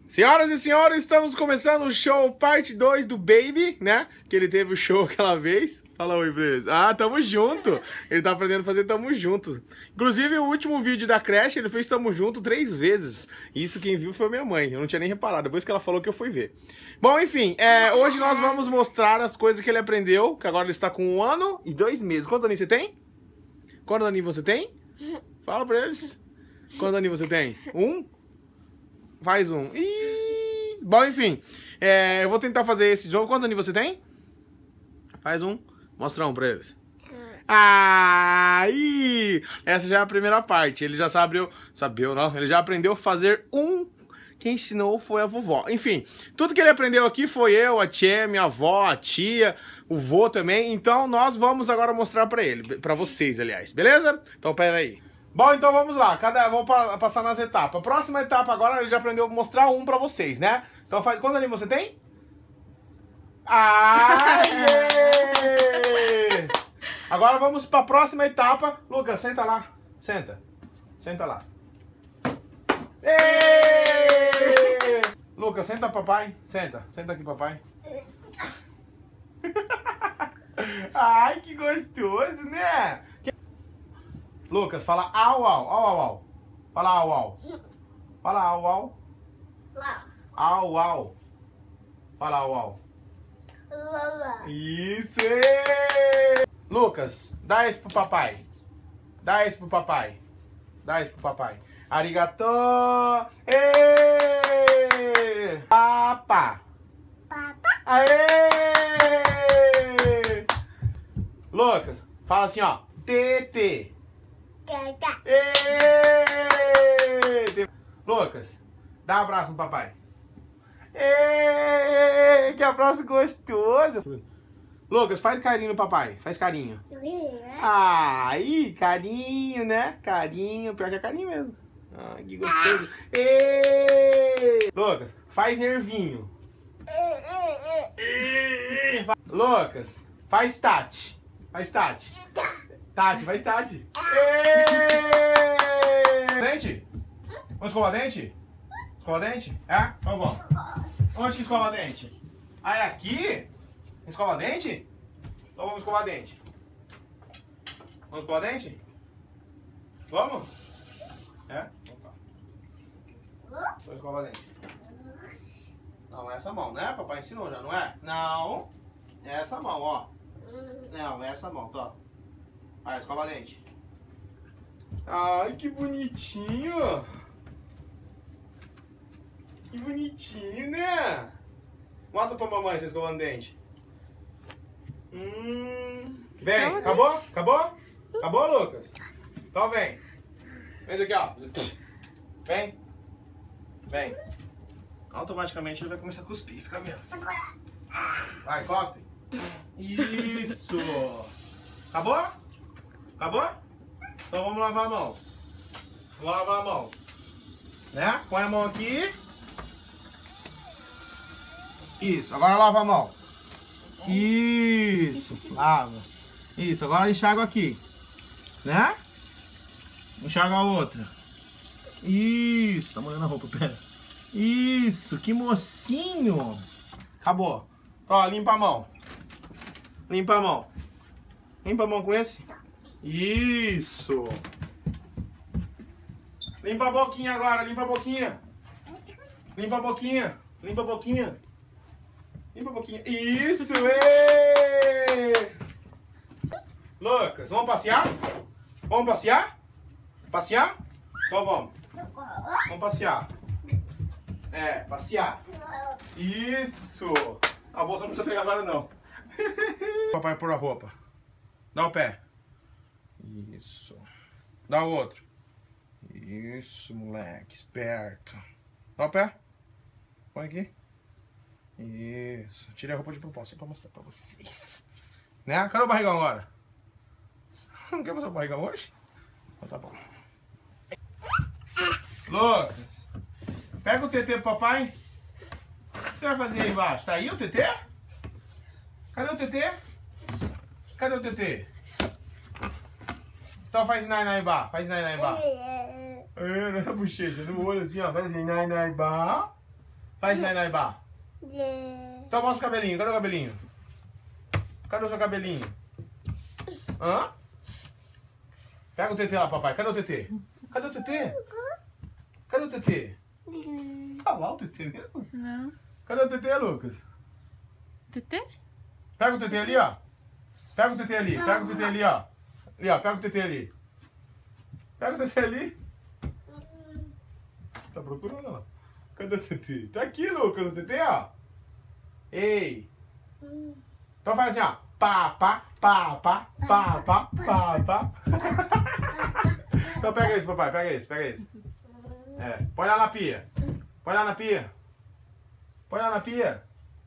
Senhoras e senhores, estamos começando o show parte 2 do Baby, né? Que ele teve o show aquela vez. Fala oi pra eles. Ah, tamo junto. Ele tá aprendendo a fazer tamo junto. Inclusive, o último vídeo da creche, ele fez tamo junto 3 vezes. Isso quem viu foi minha mãe. Eu não tinha nem reparado, depois que ela falou que eu fui ver. Bom, enfim, hoje nós vamos mostrar as coisas que ele aprendeu, que agora ele está com 1 ano e 2 meses. Quantos aninhos você tem? Quantos aninhos você tem? Fala pra eles. Quantos aninhos você tem? 1? Faz um. Ih! Bom, enfim. Eu vou tentar fazer esse jogo. Quantos anos você tem? Faz um. Mostra um pra eles. Aí! Essa já é a primeira parte. Ele já sabeu não. Ele já aprendeu a fazer um. Quem ensinou foi a vovó. Enfim, tudo que ele aprendeu aqui foi eu, a tia, minha avó, a tia, o vô também. Então nós vamos agora mostrar pra ele. Pra vocês, aliás. Beleza? Então pera aí. Bom, então vamos lá, vamos passar nas etapas. A próxima etapa agora, ele já aprendeu a mostrar um pra vocês, né? Então faz, quantos aninhos você tem? Aê! Agora vamos pra próxima etapa. Lucas, senta lá. Senta. Senta lá. Ê! Lucas, senta papai. Senta. Senta aqui, papai. Ai, que gostoso, né? Lucas, fala au, au, au, au, au. Fala au, au. Fala au, au. Au, au. Fala au, au. Isso! Lucas, dá esse pro papai. Dá esse pro papai. Dá esse pro papai. Arigato. Ê! Papa. Aê! Lucas, fala assim, ó. Tete. Lucas, dá um abraço no papai. Que abraço gostoso. Lucas, faz carinho no papai. Faz carinho. Aí, carinho, né? Carinho, pior que é carinho mesmo. Ai, que gostoso. Lucas, faz nervinho. Lucas, faz Tati. Faz Tati. Tati, faz Tati. Dente? Vamos escovar dente? Escovar dente? É? Então vamos. Onde que escova dente? Ah, é aqui? Escova dente? Então vamos escovar dente. Vamos escovar dente? Vamos? É? Então tá. Vamos escovar dente. Não, essa mão, né? Papai ensinou já, não é? Não. Essa mão, ó. Não, essa mão, tá. Vai, escova dente. Ai, que bonitinho. Que bonitinho, né? Mostra pra mamãe você escovando dente. Vem, acabou? Acabou? Acabou, Lucas? Então vem. Vem isso aqui, ó. Vem. Vem. Automaticamente ele vai começar a cuspir, fica vendo. Vai, cospe. Isso. Acabou? Acabou? Então vamos lavar a mão. Vamos lavar a mão. Né? Põe a mão aqui. Isso, agora lava a mão. Isso, lava. Isso, agora enxágua aqui. Né? Enxágua a outra. Isso, tá molhando a roupa, pera. Isso, que mocinho. Acabou. Ó, limpa a mão. Limpa a mão. Limpa a mão com esse. Isso. Limpa a boquinha agora, limpa a boquinha. Limpa a boquinha. Limpa a boquinha. Limpa a boquinha. Isso, Lucas, vamos passear? Vamos passear? Passear? Então vamos. Vamos passear. Passear. Isso. A bolsa não precisa pegar agora, não. Papai pôr a roupa. Dá o pé. Isso. Dá o outro. Isso, moleque. Esperto. Dá o pé. Põe aqui. Isso. Tirei a roupa de propósito pra mostrar pra vocês. Né? Cadê o barrigão agora? Não quer mostrar o barrigão hoje? Então tá bom. Lucas, pega o TT pro papai. O que você vai fazer aí embaixo? Tá aí o TT? Cadê o TT? Cadê o TT? Então faz nai-nai-bá. Faz nai-nai-bá. Na bochecha, no olho assim, ó. Faz assim, nai-nai-bá. Faz Naibá. Então mostra o cabelinho. Cadê o cabelinho? Cadê o seu cabelinho? Hã? Pega o TT lá, papai. Cadê o TT? Cadê o TT? Cadê o TT? Tá lá o TT mesmo? Não. Cadê o TT, Lucas? TT? Pega o TT ali, ó. Pega o TT ali. Pega o TT ali, ó. Ali, ó. Pega o TT ali. Pega o TT ali. Tá procurando, ó. Cadê o TT? Tá aqui, Lucas, o TT, ó. Ei. Então faz assim, ó. Pá, pá, pá, pá, pá, pá, pá, pá. Então pega esse, papai. Pega esse, pega esse. É. Põe lá na pia. Põe lá na pia. Põe lá na pia.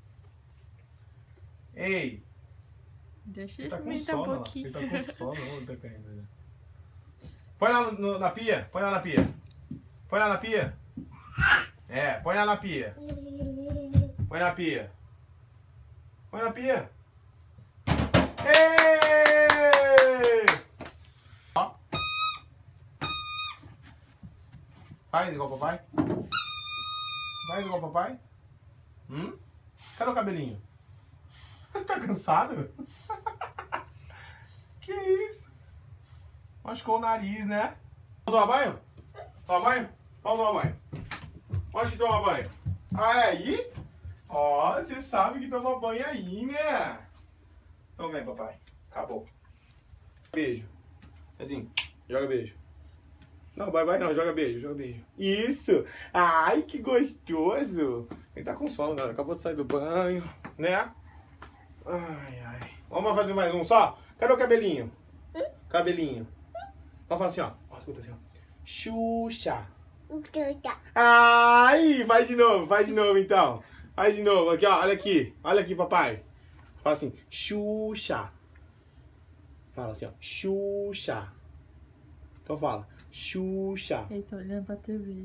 Ei. Deixa eu Tá com experimentar um sono, pouquinho. ele tá com sono, ele tá caindo já. Põe lá na pia, põe lá na pia. Põe lá na pia. É, põe lá na pia. Põe na pia. Põe na pia. Ei! Ó. Faz igual papai. Faz igual papai. Cadê o cabelinho? Tá cansado? Que isso? Machucou o nariz, né? Vamos tomar banho? Tomar banho? Vamos tomar banho. Onde que toma banho? Ah, é aí? Ó, você sabe que toma banho aí, né? Então vem, papai. Acabou. Beijo. Assim, joga beijo. Não, bye bye não, joga beijo, joga beijo. Isso! Ai, que gostoso! Ele tá com sono, galera. Acabou de sair do banho, né? Ai, ai. Vamos fazer mais um só? Cadê o cabelinho? Cabelinho. Vamos falar assim, ó. Escuta assim, ó. Xuxa. Ai, faz de novo então. Faz de novo. Aqui, ó. Olha aqui, papai. Fala assim, Xuxa. Fala assim, ó. Xuxa. Então fala. Xuxa. Ele tá olhando pra TV.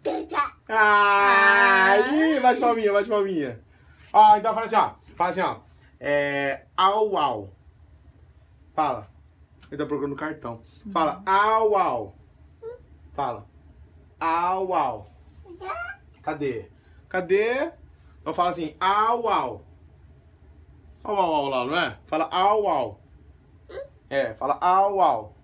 Ai, bate palminha, bate palminha. Ó, então fala assim, ó. Fala assim, ó. Au, au. Fala. Ele tá procurando o cartão. Fala, au, au. Fala. Au, au. Cadê? Cadê? Então fala assim, au, au. Au, au, au lá, não é? Fala au, au. É, fala au, au.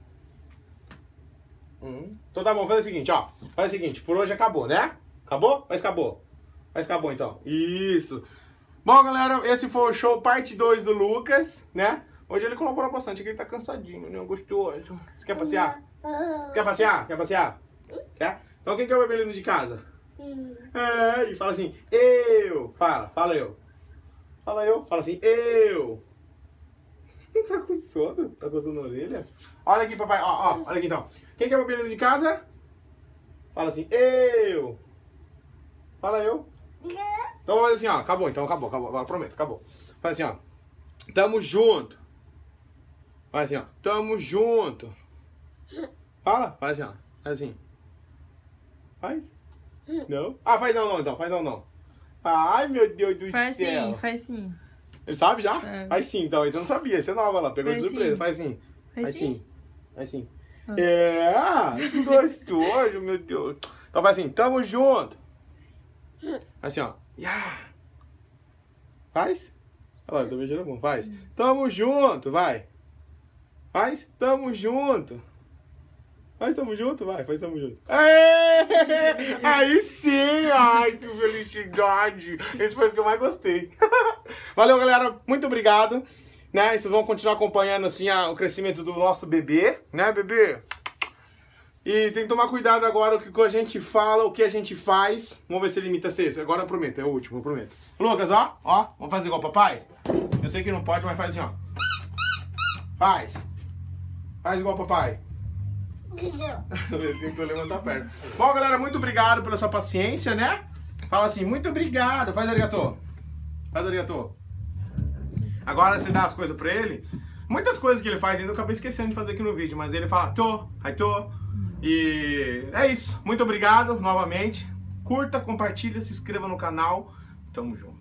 Então tá bom, faz o seguinte, ó. Faz o seguinte, por hoje acabou, né? Acabou? Mas acabou. Mas acabou então. Isso. Bom, galera, esse foi o show parte 2 do Lucas, né? Hoje ele colaborou bastante, que ele tá cansadinho, né? Gostoso. Você quer passear? Quer passear? Quer passear? Quer? Então quem que é o bebê de casa? E fala assim, eu. Fala eu. Fala eu. Fala assim, eu. Tá com sono? Tá coçando a orelha? Olha aqui, papai. Ó, olha aqui então. Quem que é o bebê de casa? Fala assim, eu. Fala eu. Então vamos fazer assim, ó. Acabou, então acabou. Agora prometo, acabou. Faz assim, ó. Tamo junto. Faz assim, ó. Tamo junto. Fala. Faz assim, ó. Faz assim. Faz? Não? Ah, faz não, então. Faz não. Ai, meu Deus do céu. Faz sim. Ele sabe já? Sabe. Faz sim, então. Isso eu não sabia. Isso é nova lá. Pegou de surpresa. Faz sim. Faz sim. Faz sim. Que gostoso, meu Deus. Então faz assim. Tamo junto. Faz assim, ó. Faz? Olha lá, tô beijando a mão. Faz. Tamo junto, vai. Faz. Tamo junto. Faz tamo junto, vai. Faz tamo junto. Aí sim! Ai, que felicidade. Esse foi o que eu mais gostei. Valeu, galera. Muito obrigado. Né? Vocês vão continuar acompanhando assim o crescimento do nosso bebê. Né, bebê? E tem que tomar cuidado agora o que a gente fala, o que a gente faz. Vamos ver se ele imita ser esse. Agora eu prometo, é o último, eu prometo. Lucas, ó. Vamos fazer igual o papai? Eu sei que não pode, mas faz assim, ó. Faz. Faz igual o papai. Tentou levantar a perna. Bom, galera, muito obrigado pela sua paciência, né? Fala assim, muito obrigado. Faz arigatô. Faz arigatô. Agora você dá as coisas pra ele. Muitas coisas que ele faz ainda eu acabei esquecendo de fazer aqui no vídeo. Mas ele fala, tô. E é isso. Muito obrigado novamente. Curta, compartilha, se inscreva no canal. Tamo junto.